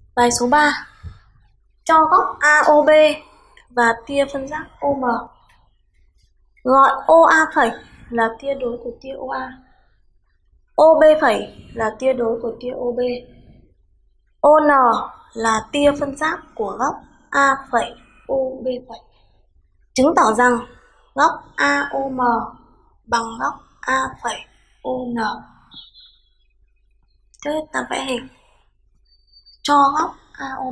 Bài số 3. Cho góc AOB và tia phân giác OM. Gọi OA phẩy là tia đối của tia OA. OB phẩy là tia đối của tia OB. ON là tia phân giác của góc A phẩy OB phẩy. Chứng tỏ rằng góc AOM bằng góc A phẩy ON. Trước hết ta vẽ hình cho góc AOB.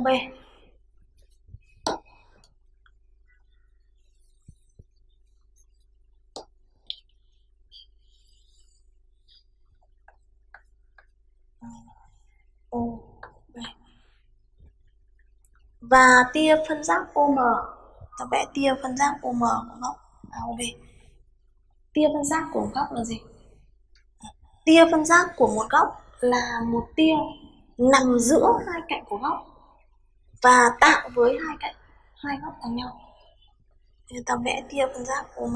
Và tia phân giác OM, ta vẽ tia phân giác OM của góc AOB. Tia phân giác của góc là gì? Tia phân giác của một góc là một tia nằm giữa hai cạnh của góc và tạo với hai góc bằng nhau. Nên ta vẽ tia phân giác OM.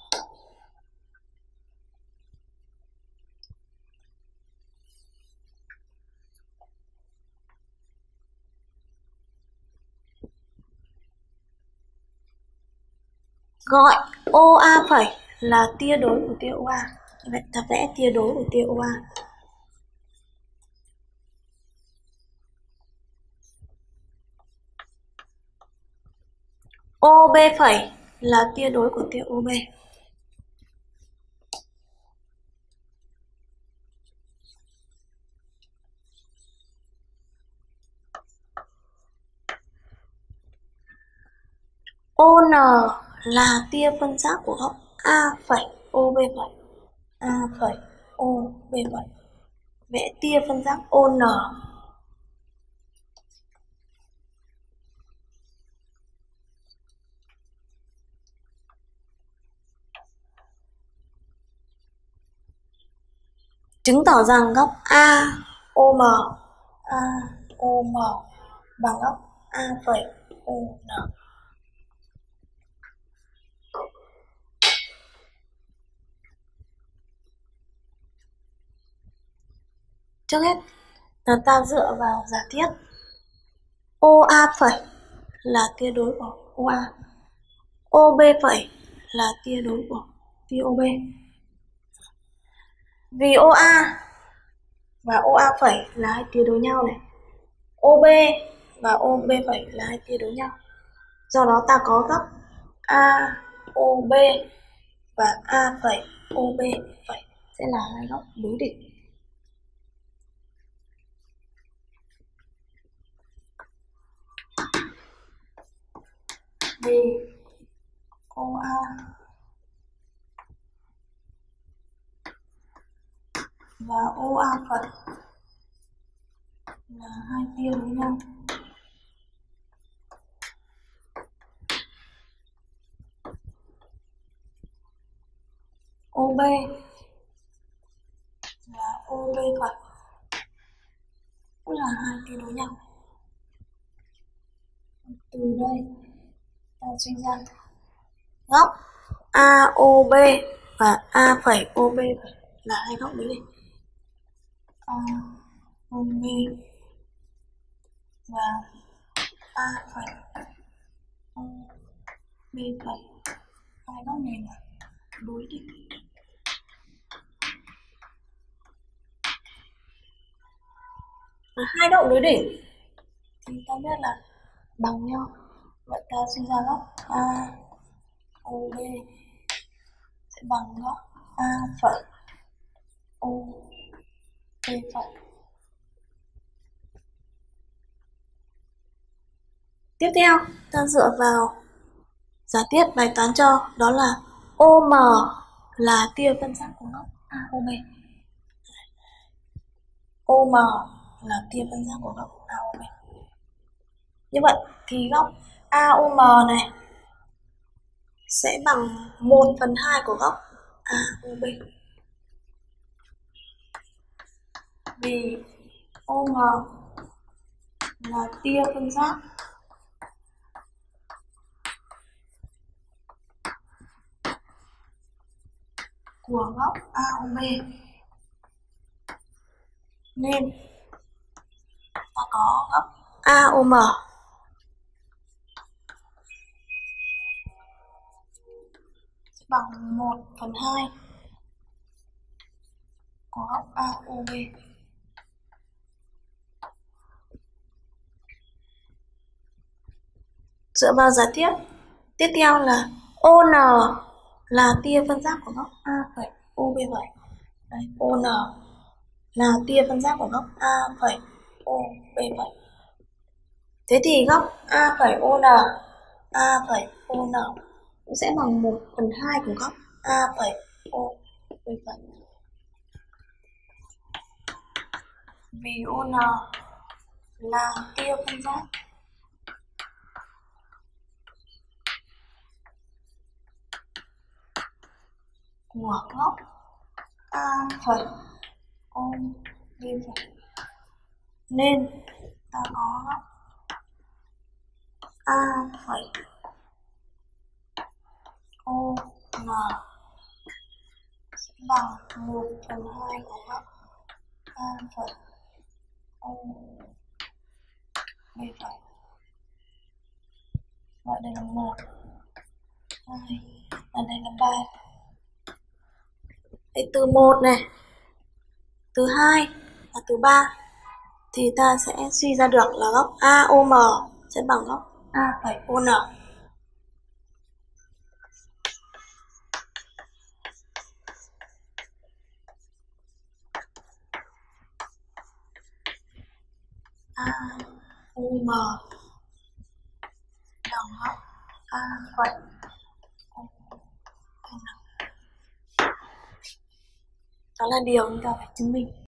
Gọi OA phẩy là tia đối của tia OA. Vậy ta vẽ tia đối của tia OA. OB phẩy là tia đối của tia OB. ON là tia phân giác của góc A phẩy OB phẩy. A phẩy OB phẩy. Vẽ tia phân giác ON. Chứng tỏ rằng góc AOM bằng góc A phẩy ON. Trước hết là ta dựa vào giả thiết OA phẩy là tia đối của OA, OB phẩy là tia đối của tia OB. Vì OA và OA phẩy là hai tia đối nhau này, OB và OB phẩy là hai tia đối nhau. Do đó ta có góc AOB và A phẩy OB phẩy sẽ là hai góc đối đỉnh. Vì OA và OA phẩy là hai tia đối nhau, OB và OB phẩy cũng là hai tia đối nhau. Từ đây ta suy ra góc AOB và A phẩy OB phẩy là hai góc đối đỉnh. AOB và A phẩy OB phẩy, hai góc này là đối đỉnh. Hai góc đối đỉnh thì ta biết là bằng nhau. Vậy ta suy ra góc AOB sẽ bằng góc A phẩy OB phẩy. Tiếp theo, ta dựa vào giả thiết bài toán cho, đó là OM là tia phân giác của góc AOB. OM là tia phân giác của góc AOB. Như vậy thì góc AOM này sẽ bằng 1/2 của góc AOB. Vì OM là tia phân giác của góc AOB nên ta có góc AOM bằng 1/2 của góc AOB. Dựa vào giả thiết, tiếp theo là ON là tia phân giác của góc A phẩy OB7. Đấy, ON là tia phân giác của góc A phẩy OB7. Thế thì góc A phẩy ON cũng sẽ bằng 1/2 của góc A phẩy OB7. Vì ON là tia phân giác của góc A phẩy OB7, nên ta có góc A phẩy ON bằng 1/2 của góc A phẩy OB7. Gọi đây là 1, 2, và đây là 3. Thế từ 1 này, từ 2 và từ 3 thì ta sẽ suy ra được là góc AOM sẽ bằng góc A phẩy ON. AOM bằng góc A phẩy ON. Đó là điều chúng ta phải chứng minh.